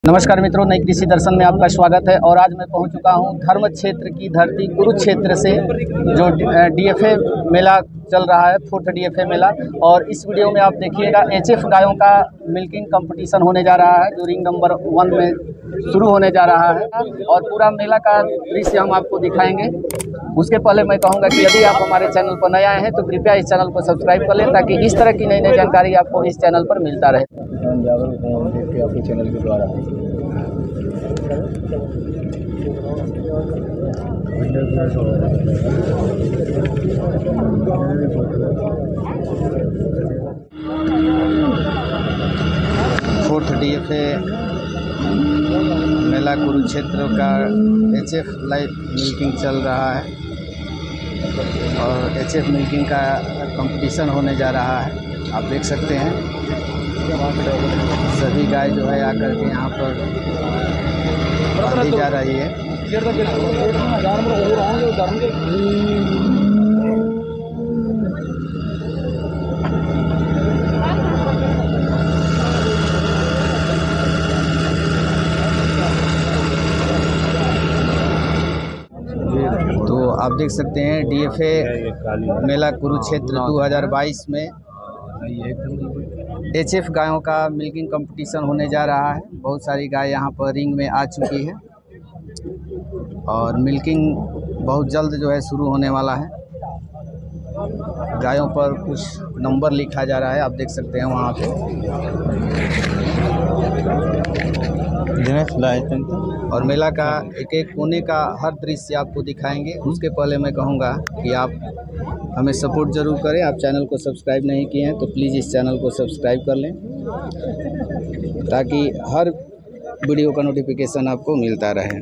नमस्कार मित्रों, नई कृषि दर्शन में आपका स्वागत है। और आज मैं पहुंच चुका हूं धर्म क्षेत्र की धरती कुरुक्षेत्र से, जो डीएफए मेला चल रहा है, 4th डीएफए मेला। और इस वीडियो में आप देखिएगा एचएफ गायों का मिल्किंग कंपटीशन होने जा रहा है, जो रिंग नंबर 1 में शुरू होने जा रहा है। और पूरा मेला का दृश्य हम आपको दिखाएंगे। उसके पहले मैं कहूँगा कि यदि आप हमारे चैनल पर नए आए हैं तो कृपया इस चैनल को सब्सक्राइब कर लें, ताकि इस तरह की नई नई जानकारी आपको इस चैनल पर मिलता रहे। आपके चैनल के द्वारा 4th डीएफए मेला कुरुक्षेत्र का एचएफ लाइव मिल्किंग चल रहा है। और एचएफ मिल्किंग का कंपटीशन होने जा रहा है। आप देख सकते हैं सभी गाय जो है आकर के यहाँ पर बांधी जा रही है। तो आप देख सकते हैं डीएफए मेला कुरुक्षेत्र 2022 में एचएफ गायों का मिल्किंग कंपटीशन होने जा रहा है। बहुत सारी गाय यहाँ पर रिंग में आ चुकी है और मिल्किंग बहुत जल्द जो है शुरू होने वाला है। गायों पर कुछ नंबर लिखा जा रहा है, आप देख सकते हैं वहाँ पे। और मेला का एक एक कोने का हर दृश्य आपको दिखाएंगे। उसके पहले मैं कहूँगा कि आप हमें सपोर्ट ज़रूर करें। आप चैनल को सब्सक्राइब नहीं किए हैं तो प्लीज़ इस चैनल को सब्सक्राइब कर लें, ताकि हर वीडियो का नोटिफिकेशन आपको मिलता रहे।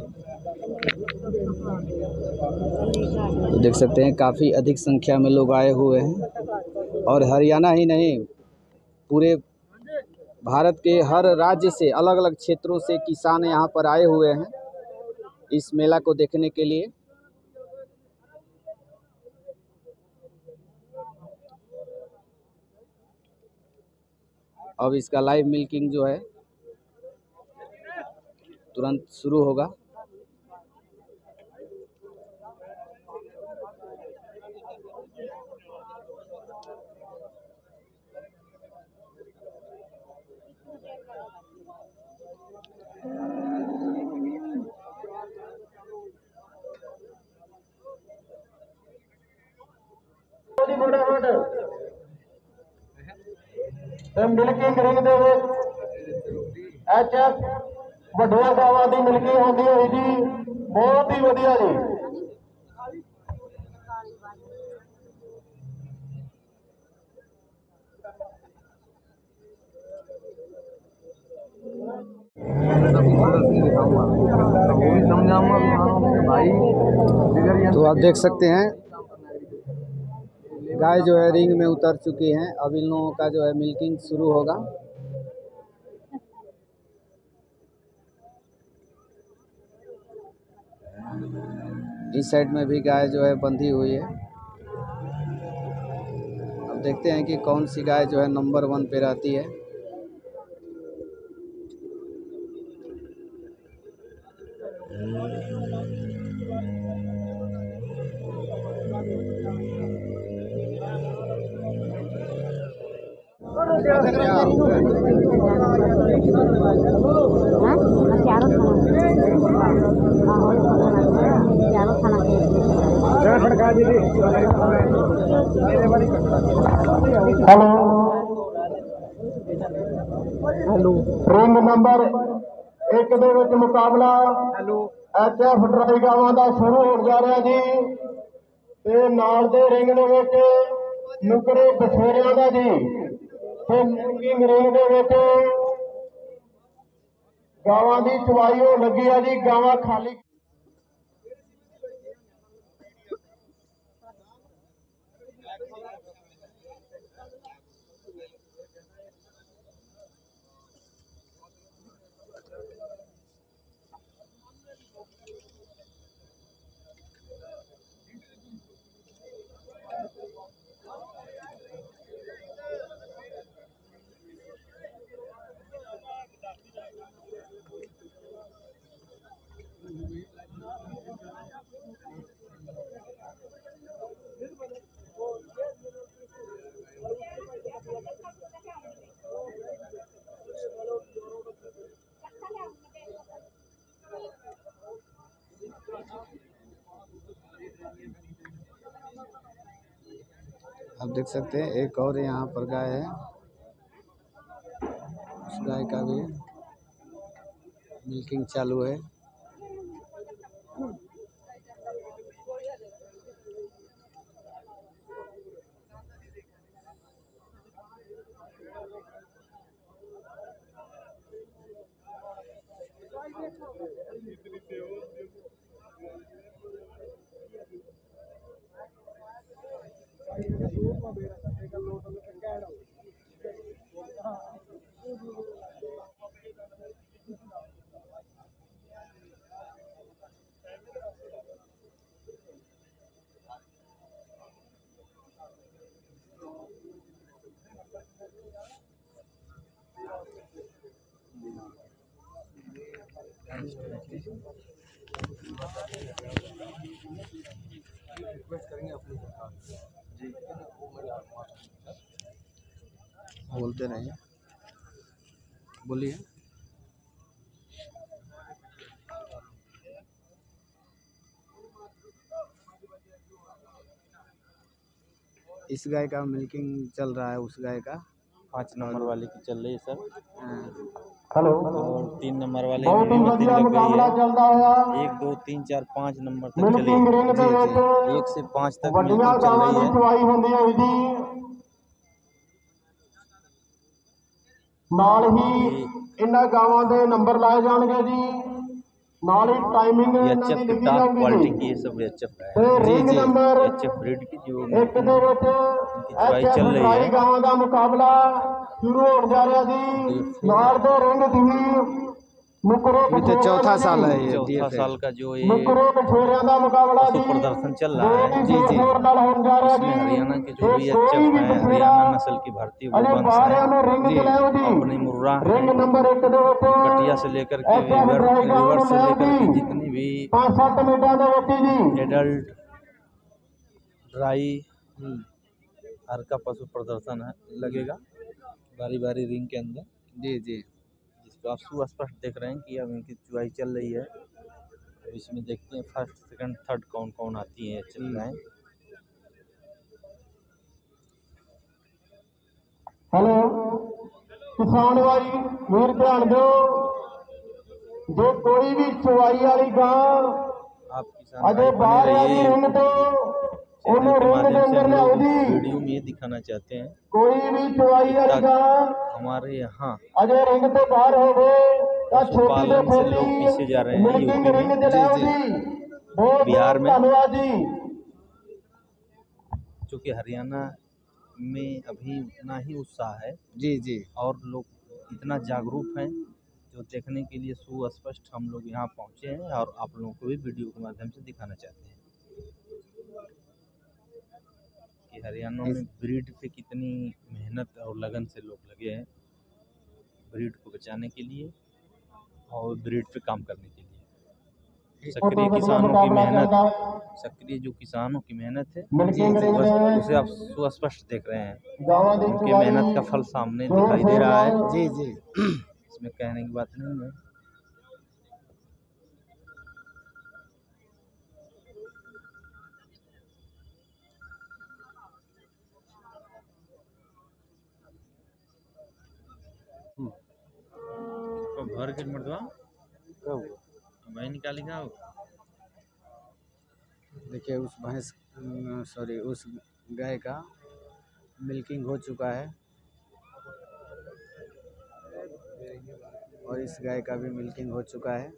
तो देख सकते हैं काफ़ी अधिक संख्या में लोग आए हुए हैं। और हरियाणा ही नहीं, पूरे भारत के हर राज्य से, अलग अलग क्षेत्रों से किसान यहाँ पर आए हुए हैं इस मेला को देखने के लिए। अब इसका लाइव मिल्किंग जो है तुरंत शुरू होगा। मिल्किंग रिंग दे एचएफ ਵੱਡੀਆਂ ਗਾਵਾਂ ਦੀ ਮਿਲਕਿੰਗ ਹੁੰਦੀ ਹੋਈ ਜੀ, ਬਹੁਤ ਹੀ ਵਧੀਆ ਜੀ। तो आप देख सकते हैं गाय जो है रिंग में उतर चुकी हैं। अब इन लोगों का जो है मिल्किंग शुरू होगा। इस साइड में भी गाय जो है बंधी हुई है। अब देखते हैं कि कौन सी गाय जो है नंबर 1 पे रहती है। हेलो रिंग नंबर 1 ਦੇ ਵਿੱਚ ਮੁਕਾਬਲਾ ਐਚਐਫ ਡਰਾਈ ਗਾਵਾਂ ਦਾ ਸ਼ੁਰੂ ਹੋਣ ਜਾ ਰਿਹਾ ਜੀ। ਤੇ ਨਾਲ ਦੇ ਰਿੰਗ ਦੇ ਵਿੱਚ ਨੁਕਰੇ ਬਸੇਰਿਆਂ ਦਾ ਜੀ। ਤੇ ਮਿਲਕਿੰਗ ਰਿੰਗ ਦੇ ਵਿੱਚ ਗਾਵਾਂ ਦੀ ਚਵਾਈ ਹੋਣ ਲੱਗੀ ਆ ਜੀ। ਗਾਵਾਂ ਖਾਲੀ आप देख सकते हैं एक और यहाँ पर गाय है, उस गाय का भी मिल्किंग चालू है। बोलते रहिए, बोलिए। इस गाय का मिल्किंग चल रहा है, उस गाय का 5 नंबर वाले की चल रही है सर, हेलो, और 3 नंबर वाले बहुत ही में बढ़िया लग गई मुकाबला है। चलता हुआ 1 2 3 4 5 नंबर तक चली मिल्किंग रिंग है। ਦੇ ਵਿੱਚ 1 से 5 तक ਵੱਡੀਆਂ मिल्किंग चल ਗਾਵਾਂ रही ਦੀ है। ਚੁਆਈ ਹੁੰਦੀ ਹੈ ਜੀ। ਨਾਲ ਹੀ ਇਹਨਾਂ ਗਾਵਾਂ ਦੇ ਨੰਬਰ ਲਾਏ ਜਾਣਗੇ ਜੀ, ਨਾਲ ही टाइमिंग ये ਇਹਨਾਂ एचएफ ਦੀ की ਲਿਖੀ टॉप ਜਾਊਗੀ क्वालिटी जी। की ये सब एचएफ है। ਤੇ ਰਿੰਗ ਨੰबर एचएफ ब्रीड की जो 1 ਦੇ ਵਿੱਚ चुवाई चल रही ਟਰਾਈ है। ਗਾਵਾਂ ਦਾ ਮੁਕਾਬਲਾ ਸ਼ੁਰੂ ਹੋਣ ਜਾ ਰਿਹਾ ਜੀ। ਨਾਲ ਦੇ ਰਿੰਗ ਦੀ ਮੁਕਰੇ अभी तो चौथा साल है ये चौथा DFA। साल का जो ये ਮੁਕਰੇ ਬਛੇਰਿਆਂ ਦਾ ਮੁਕਾਬਲਾ पशु जी प्रदर्शन चल रहा है, जी जी। ਨਾਲ ਹੋਣ ਜਾ ਰਿਹਾ इसमें जी। हरियाणा के जो भी ਤੇ ਕੋਈ एचएफ ਵੀ है, ਬਛੇਰਾ हरियाणा नस्ल की भारतीय अरे गोवंश बाहर है, में रिंग जी, चलाओ जी। अपनी मुर्रा है, रिंग नंबर 1 ਦੇ ਵਿੱਚ कटिया से लेकर के रिवर से लेकर के जितनी भी 5-7 ਮਿੰਟਾਂ ਦੇ ਵਿੱਚ ਜੀ एडल्ट ड्राई हर का पशु प्रदर्शन है लगेगा बारी बारी रिंग के अंदर, जी जी। जिसको आप सुस्पष्ट देख रहे हैं कि अब इनकी चुवाई चल रही है। तो इसमें देखते हैं फर्स्ट सेकंड थर्ड कौन कौन आती है चल रहे हैं। हेलो किसान भाई वीर ध्यान दो, जो कोई भी चुवाई वाली गां आप किसान अजय भाई बाहर बने वाली रहिए। रिंग तो चैनल उन्हें के रिंग के माध्यम से अंदर हम ले आओ लोग जी। वीडियो में ये दिखाना चाहते हैं कोई भी चुवाई वाली गां हमारे यहाँ अजय रिंग तो बाहर हो गए तो छोटी तो पशुपालन से लोग छोटी पीछे जा रहे हैं मिल्किंग यूपी रिंग में, दिलाओ जी, जी। बहुत बिहार में। धन्यवाद जी। क्योंकि हरियाणा में अभी उतना ही उत्साह है जी जी। और लोग इतना जागरूक हैं, जो देखने के लिए सुस्पष्ट हम लोग यहाँ पहुँचे हैं और आप लोगों को भी वीडियो के माध्यम से दिखाना चाहते हैं कि हरियाणा में ब्रीड पे कितनी मेहनत और लगन से लोग लगे हैं ब्रीड को बचाने के लिए और ब्रीड पे काम करने के लिए। सक्रिय किसानों की मेहनत, सक्रिय जो किसानों की मेहनत है उसे आप सुस्पष्ट देख रहे हैं। उनकी मेहनत का फल सामने दिखाई दे रहा है। जी जी। इसमें कहने की बात नहीं है। भर के मर्दवा मैं निकालेगा। देखिए उस भैंस सॉरी उस गाय का मिल्किंग हो चुका है और इस गाय का भी मिल्किंग हो चुका है।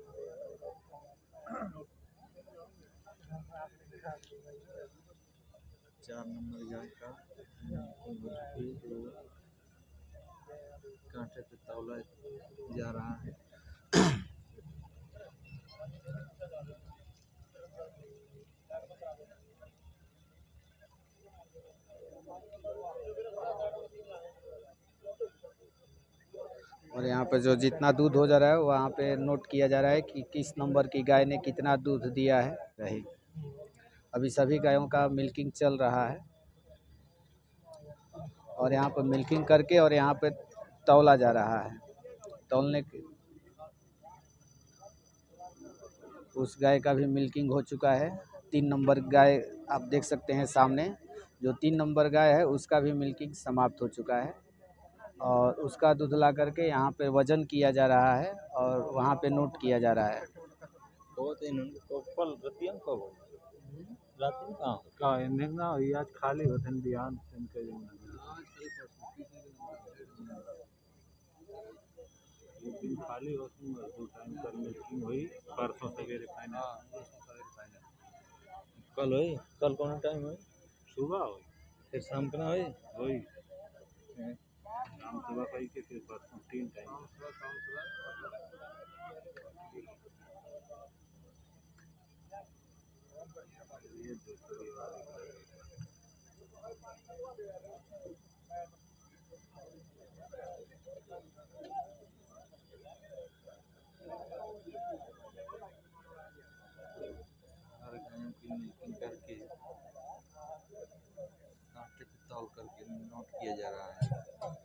चार नंबर गाय का जो कांटे पे तौला जा रहा है। और यहाँ पे जो जितना दूध हो जा रहा है वहाँ पे नोट किया जा रहा है कि किस नंबर की गाय ने कितना दूध दिया है। रही अभी सभी गायों का मिल्किंग चल रहा है और यहाँ पर मिल्किंग करके और यहाँ पे तौला जा रहा है। तौलने के उस गाय का भी मिल्किंग हो चुका है। 3 नंबर गाय आप देख सकते हैं सामने, जो 3 नंबर गाय है उसका भी मिल्किंग समाप्त हो चुका है और उसका दूध ला करके यहाँ पे वजन किया जा रहा है और वहाँ पे नोट किया जा रहा है। आज खाली होते हैं ध्यान खाली होती दो टाइम कर मिल्किंग हुई परसों सवेरे फाइनल कल हुई कल कौन टाइम हुई सुबह हुई फिर शाम को ना हुई शाम सुबह कही के फिर परसों 3 टाइम ये दूसरी बात हर गायों की मिल्किंग करके कांटे पे तौल करके नोट किया जा रहा है।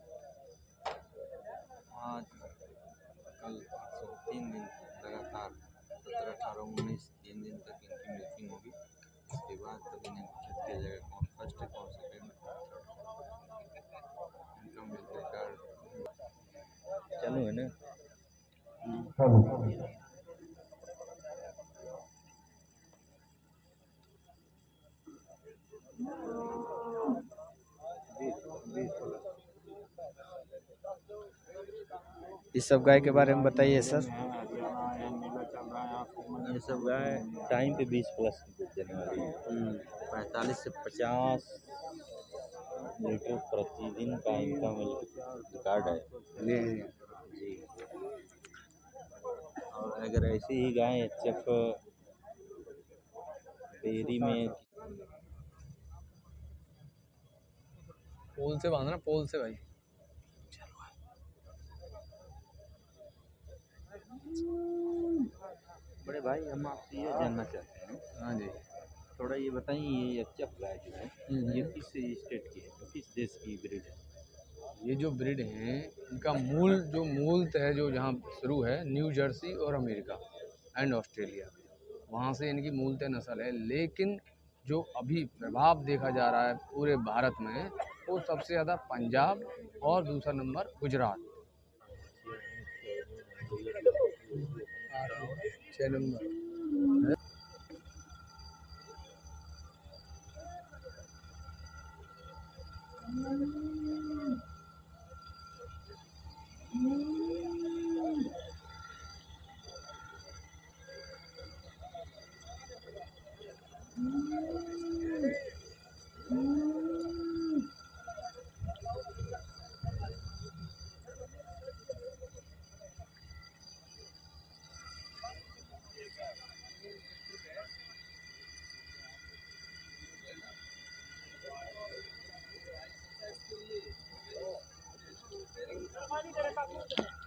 आज कल परसों 3 दिन लगातार 17, 18, 19 3 दिन तक इनकी मिल्किंग होगी। इसके बाद तब इन्हें घोषित किया जाएगा कौन फर्स्ट है कौन सेकेंड इनका मिल्क रिकॉर्ड चालू है ना। इस सब गाय के बारे में बताइए सर। ये सब गाय टाइम पे 20 प्लस दूध देने वाली है। 45 से 50 लीटर प्रतिदिन का इनका मिल्क रिकॉर्ड है जी। और अगर ऐसी ही गाय एचएफ डेयरी में पोल से बांधना पोल से भाई। बड़े भाई हम आपसे ये जानना चाहते हैं। हाँ जी। थोड़ा ये बताइए ये एचएफ गाय जो है ये किस स्टेट की है किस देश की ब्रीड है। ये जो ब्रीड हैं इनका मूलतः जो जहाँ शुरू है न्यू जर्सी और अमेरिका एंड ऑस्ट्रेलिया वहाँ से इनकी मूलतः नस्ल है। लेकिन जो अभी प्रभाव देखा जा रहा है पूरे भारत में वो सबसे ज़्यादा पंजाब और दूसरा नंबर गुजरात 6 नंबर। पानी करे